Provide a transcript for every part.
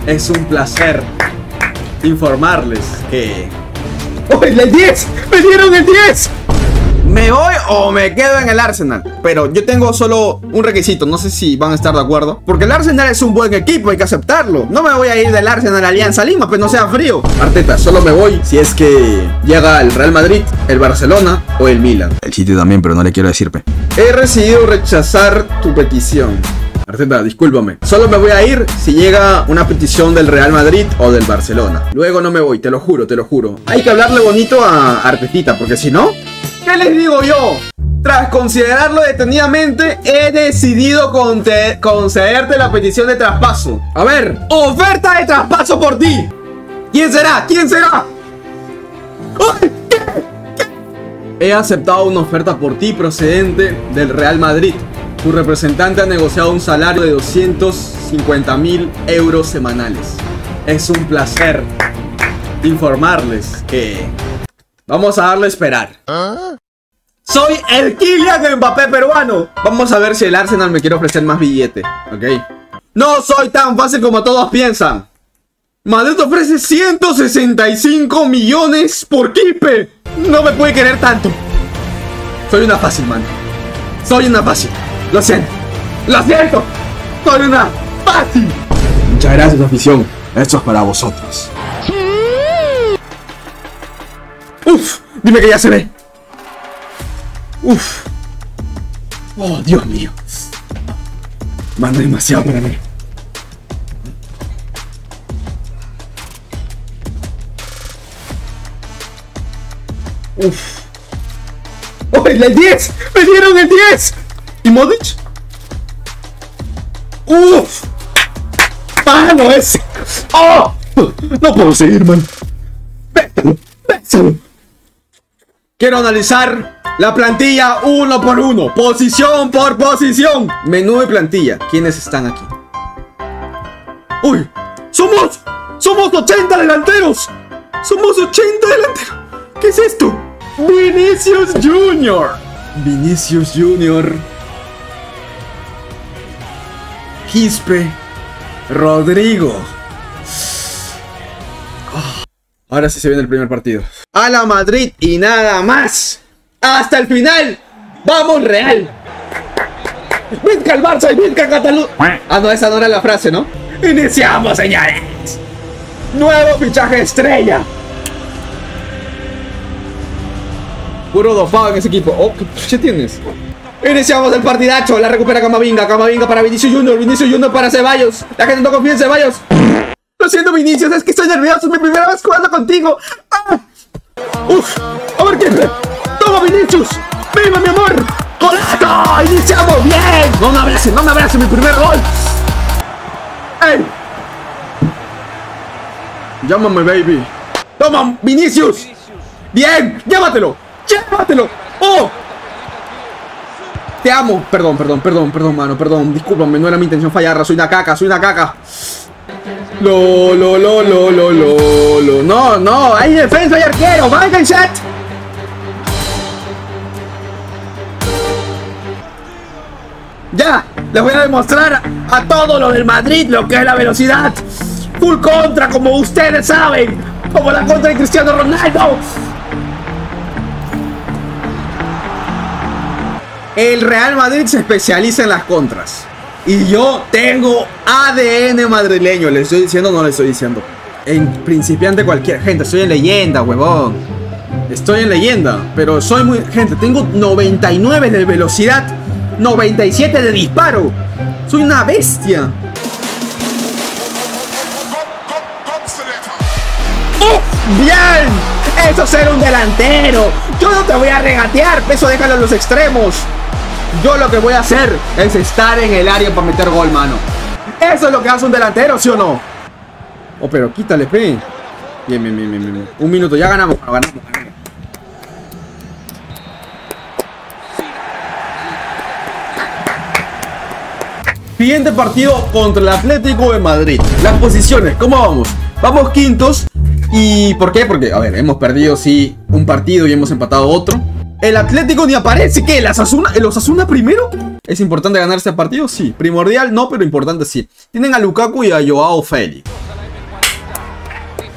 Es un placer informarles que... ¡Oh, el 10! ¡Me dieron el 10! ¿Me voy o me quedo en el Arsenal? Pero yo tengo solo un requisito, no sé si van a estar de acuerdo. Porque el Arsenal es un buen equipo, hay que aceptarlo. No me voy a ir del Arsenal a Alianza Lima, pues no sea frío. Arteta, solo me voy si es que llega el Real Madrid, el Barcelona o el Milan. El City también, pero no le quiero decir, pe. He decidido rechazar tu petición. Arteta, discúlpame. Solo me voy a ir si llega una petición del Real Madrid o del Barcelona. Luego no me voy, te lo juro, te lo juro. Hay que hablarle bonito a Artetita, porque si no... ¿Qué les digo yo? Tras considerarlo detenidamente, he decidido concederte la petición de traspaso. A ver, oferta de traspaso por ti. ¿Quién será? ¿Quién será? ¡Ay! ¿Qué? He aceptado una oferta por ti procedente del Real Madrid. Tu representante ha negociado un salario de 250.000 euros semanales. Es un placer informarles que... vamos a darle a esperar. Soy el Kylian Mbappé peruano. Vamos a ver si el Arsenal me quiere ofrecer más billete. Ok. No soy tan fácil como todos piensan. Madrid ofrece 165 millones por Kipe. No me puede querer tanto. Soy una fácil, man. Soy una fácil. Lo siento. Lo siento. Soy una fácil. Muchas gracias, afición. Esto es para vosotros. Uf, dime que ya se ve. Uf. Oh, Dios mío. Manda demasiado para mí. Uf. ¡Oh, el 10! ¡Me dieron el 10! ¿Y Modric? ¡Uf! ¡Mano ese! ¡Oh! No puedo seguir, man. ¡Bésalo! ¡Bésalo! Quiero analizar la plantilla uno por uno, posición por posición. Menú de plantilla. ¿Quiénes están aquí? ¡Uy! ¡Somos 80 delanteros! ¡Somos 80 delanteros! ¿Qué es esto? Vinicius Junior. Vinicius Junior. Quispe. Rodrigo. Ahora sí se viene el primer partido. A la Madrid y nada más. Hasta el final. ¡Vamos, Real! ¡Vinca el Barça y vinca Cataluña! Ah, no, esa no era la frase, ¿no? ¡Iniciamos, señores! Nuevo fichaje estrella. Puro dopado en ese equipo. Oh, ¿qué tienes? Iniciamos el partidacho. La recupera Camavinga. Camavinga para Vinicius Junior. Vinicius Junior para Ceballos. La gente no confía en Ceballos. Lo siento, Vinicius, es que estoy nervioso. Es mi primera vez jugando contigo. ¡Ah! ¡Uf! A ver qué. ¡Toma, Vinicius! ¡Viva, mi amor! ¡Golazo! ¡Iniciamos bien! No me abraces, mi primer gol. ¡Ey! Llámame, baby. ¡Toma, Vinicius! ¡Bien! ¡Llévatelo! ¡Llévatelo! ¡Oh! Te amo. Perdón, mano. Perdón. Discúlpame, no era mi intención fallarla. Soy una caca. No, hay defensa y arquero. ¡Venga, el set! Ya, les voy a demostrar a todo lo del Madrid lo que es la velocidad. Full contra, como ustedes saben. Como la contra de Cristiano Ronaldo. El Real Madrid se especializa en las contras. Y yo tengo ADN madrileño. ¿Le estoy diciendo o no le estoy diciendo? En principiante cualquier gente. Estoy en leyenda, huevón. Estoy en leyenda. Pero soy muy... Gente, tengo 99 de velocidad. 97 de disparo. Soy una bestia. ¡Oh! ¡Bien! Eso es ser un delantero. Yo no te voy a regatear. Eso déjalo en los extremos. Yo lo que voy a hacer es estar en el área para meter gol, mano. Eso es lo que hace un delantero, ¿sí o no? Oh, pero quítale, pe. Bien. Un minuto, ya ganamos. Siguiente partido contra el Atlético de Madrid. Las posiciones, ¿cómo vamos? Vamos quintos. ¿Y por qué? Porque, a ver, hemos perdido, sí, un partido y hemos empatado otro. El Atlético ni aparece. ¿Qué? ¿El Osasuna primero? ¿Es importante ganar este partido? Sí. Primordial no, pero importante sí. Tienen a Lukaku y a Joao Félix.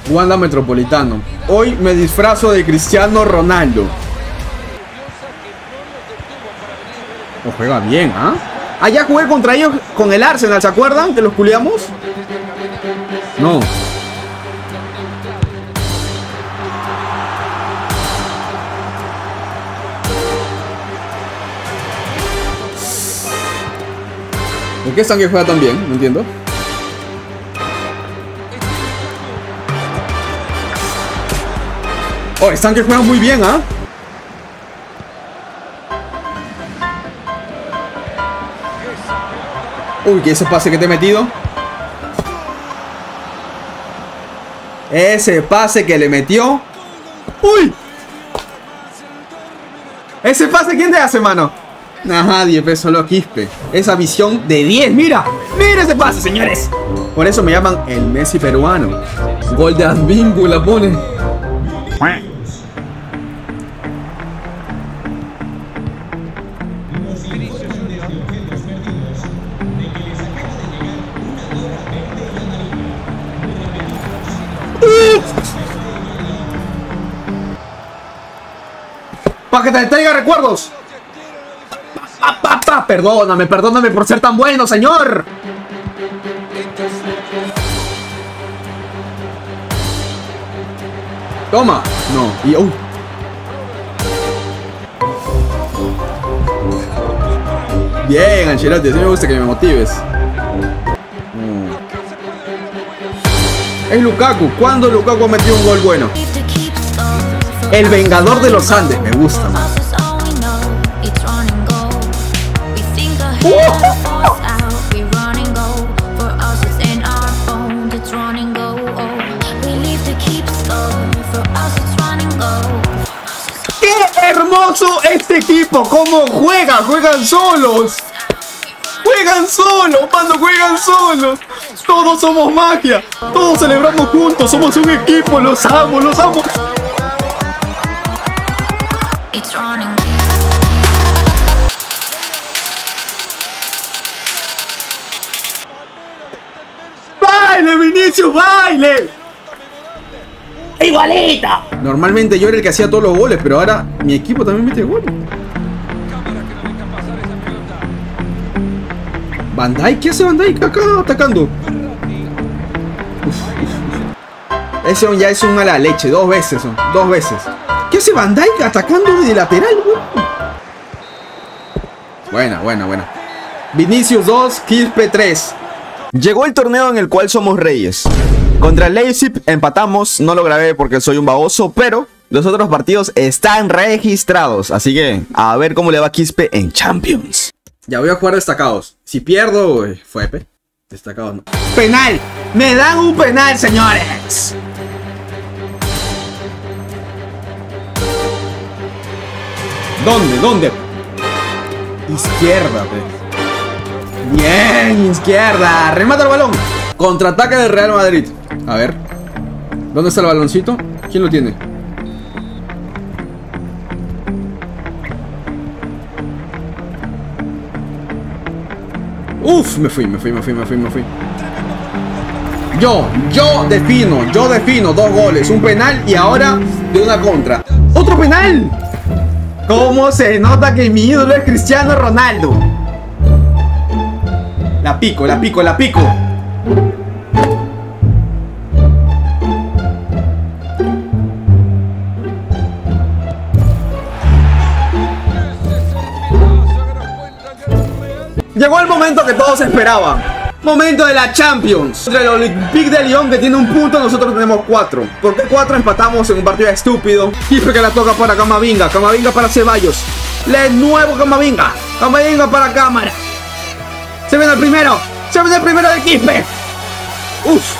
Wanda Metropolitano. Hoy me disfrazo de Cristiano Ronaldo. Oh, juega bien, ¿ah? Allá jugué contra ellos con el Arsenal, ¿se acuerdan? Que los culiamos. No. ¿Por qué Sánchez juega tan bien? No entiendo. Oh, Sánchez juega muy bien, ¿ah? Uy, que ese pase que te he metido. Ese pase que le metió. ¡Uy! Ese pase, ¿quién te hace, mano? Nadie, pues solo Quispe. Esa visión de 10, mira. Mira ese pase, señores. Por eso me llaman el Messi peruano. Gol de Advíncula pone. Para que te traiga recuerdos. Perdóname, perdóname por ser tan bueno, señor. Toma. No. Y bien, Ancelotti, así me gusta que me motives. Es Lukaku. ¿Cuándo Lukaku ha metido un gol bueno? El Vengador de los Andes. Me gusta, man. ¡Qué hermoso este equipo! ¿Cómo juega? Juegan solos. Juegan solos, mano, juegan solos. Todos somos magia. Todos celebramos juntos. Somos un equipo. Los amo, los amo. ¡Baile, Vinicius, baile! ¡Igualita! Normalmente yo era el que hacía todos los goles, pero ahora mi equipo también mete goles. Van Dijk, ¿qué hace Van Dijk acá atacando? Ese ya es un mala leche, dos veces. ¿Qué hace Van Dijk atacando de lateral, güey? Buena. Vinicius 2, Quispe 3. Llegó el torneo en el cual somos reyes. Contra el Leipzig empatamos, no lo grabé porque soy un baboso, pero los otros partidos están registrados. Así que a ver cómo le va a Quispe en Champions. Ya voy a jugar destacados. Si pierdo, fue destacados no. ¡Penal! ¡Me dan un penal, señores! ¿Dónde? Izquierda, Bien, izquierda. Remata el balón. Contraataque del Real Madrid. A ver. ¿Dónde está el baloncito? ¿Quién lo tiene? Uf, me fui. Yo defino 2 goles, un penal y ahora de una contra. ¡Otro penal! ¿Cómo se nota que mi ídolo es Cristiano Ronaldo? La pico. Llegó el momento que todos esperaban. Momento de la Champions. Contra el Olympique de Lyon, que tiene un punto, nosotros tenemos 4. ¿Por qué 4? Empatamos en un partido estúpido. Quispe que la toca para Camavinga. Camavinga para Ceballos. Le nuevo Camavinga. Camavinga para Cámara. Se viene el primero. Se viene el primero de Quispe. Uf.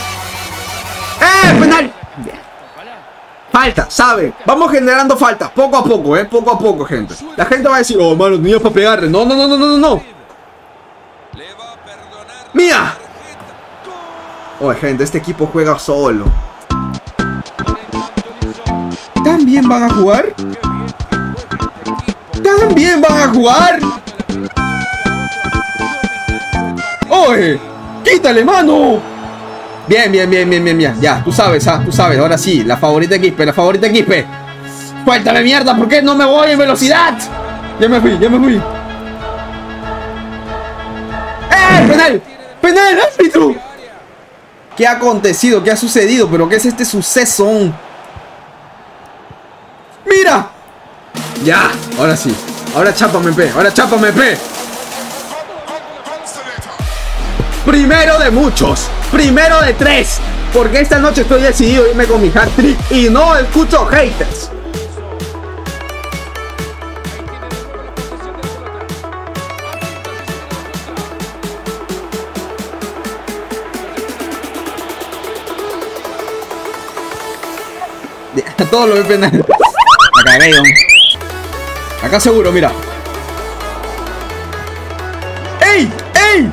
Penal. Falta, ¿sabe? Vamos generando falta. Poco a poco, poco a poco, gente. La gente va a decir, oh, mano, niños para pegarle. No. ¡Mía! Oye, gente, este equipo juega solo. ¿También van a jugar? ¡Oye! ¡Quítale, mano! Bien, bien, bien, bien, bien, bien. Ya, tú sabes, tú sabes. Ahora sí, la favorita Quispe, la favorita Quispe. Suéltame, mierda, ¿por qué no me voy en velocidad? Ya me fui, ya me fui. ¡Penal! ¡Penal, árbitro! ¿Qué ha acontecido? ¿Qué ha sucedido? ¿Pero qué es este suceso? ¡Mira! Ya, ahora sí. Ahora chápame, P. Ahora chápame, P. Primero de muchos. Primero de 3. Porque esta noche estoy decidido a irme con mi hat-trick. Y no escucho haters. Todo lo ve penal. La cagué, ¿no? Acá seguro, mira. ¡Ey! ¡Ey!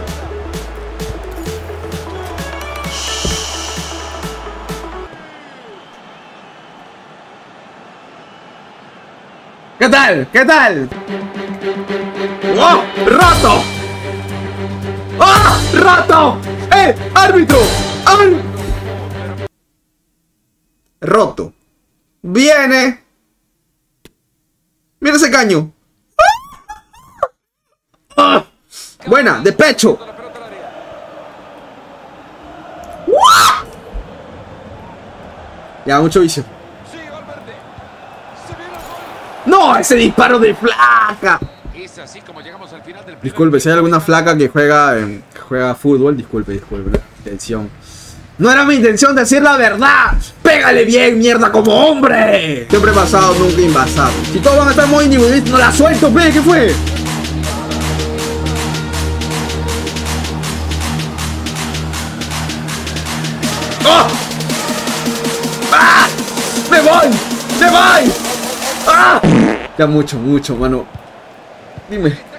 ¿Qué tal? ¿Qué tal? ¡Oh! ¡Roto! ¡Ah! ¡Roto! ¡Árbitro! Roto. Viene. Mira ese caño. ¡Ah! Buena, de pecho. Ya, mucho vicio. ¡No! ¡Ese disparo de flaca! Disculpe, si hay alguna flaca que juega fútbol, disculpe, la intención. No era mi intención decir la verdad. ¡Pégale bien, mierda, como hombre! Siempre pasado, nunca invasado. Si todos van a estar muy individualistas, no la suelto, pe. ¿Qué fue? ¡Oh! ¡Ah! ¡Me voy! ¡Me voy! ¡Ah! Ya mucho, mano. Dime.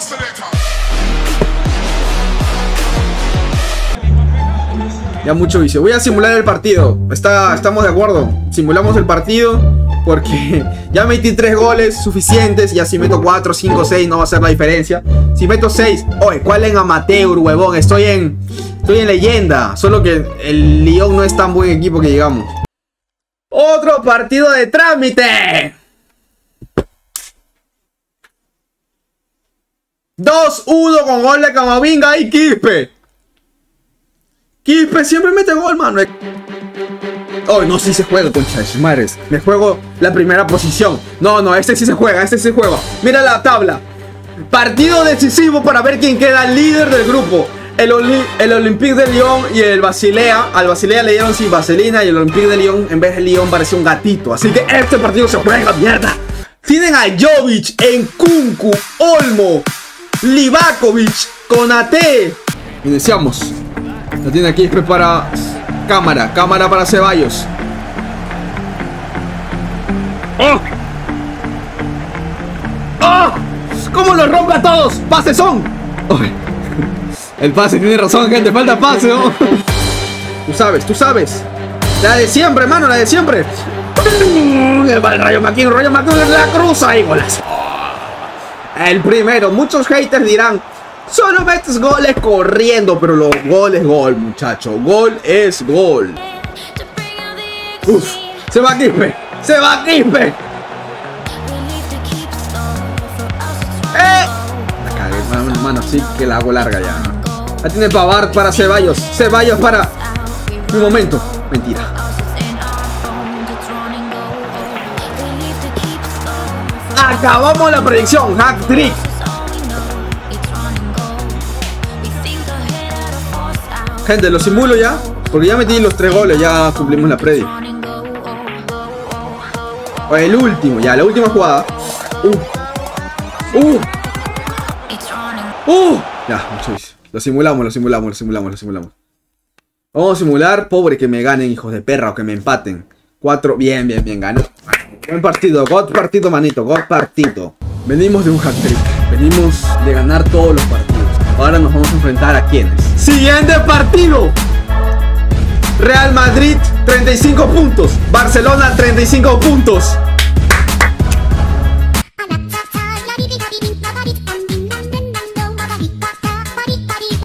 Ya mucho vicio. Voy a simular el partido. Estamos de acuerdo. Simulamos el partido porque ya metí 3 goles suficientes. Ya si meto 4, 5, 6 no va a ser la diferencia. Si meto 6, oye, ¿cuál en amateur, huevón? Estoy en leyenda. Solo que el Lyon no es tan buen equipo que digamos. Otro partido de trámite. 2-1 con gol de Camavinga y Quispe. Quispe siempre mete gol, mano. Oh, no, sí se juega, concha de sus madres. Me juego la primera posición. No, este sí se juega, este sí se juega. Mira la tabla. Partido decisivo para ver quién queda líder del grupo. El Olympique de Lyon y el Basilea. Al Basilea le dieron sin vaselina y el Olympique de Lyon, en vez de Lyon, parecía un gatito. Así que este partido se juega, mierda. Tienen a Jovic, Nkunku, Olmo, Livakovic, Konate. Iniciamos. La tiene aquí para cámara para Ceballos. ¡Oh! ¡Oh! ¿Cómo los rompe a todos? ¡Pases son! Oh. El pase tiene razón, gente, falta pase, ¿no? Tú sabes. La de siempre, hermano, la de siempre. El Rayo McKean la cruza y golazo. El primero, muchos haters dirán, solo metes goles corriendo, pero los goles es gol, muchacho. Gol es gol. Uf, se va Quispe. La cagué, hermano, sí que la hago larga ya. La tiene Pavard para Ceballos. Ceballos para... Un momento. Mentira. Acabamos la predicción. Hat-trick. Gente, lo simulo ya. Porque ya metí los 3 goles. Ya cumplimos la predi. O el último. Ya, la última jugada. Ya, mucho vicio. Lo simulamos. Vamos a simular, pobre, que me ganen, hijos de perra, o que me empaten. 4, bien, ganó. Buen partido, God partido, manito, God partido. Venimos de un hat-trick, venimos de ganar todos los partidos. Ahora nos vamos a enfrentar a quienes. Siguiente partido. Real Madrid, 35 puntos. Barcelona, 35 puntos.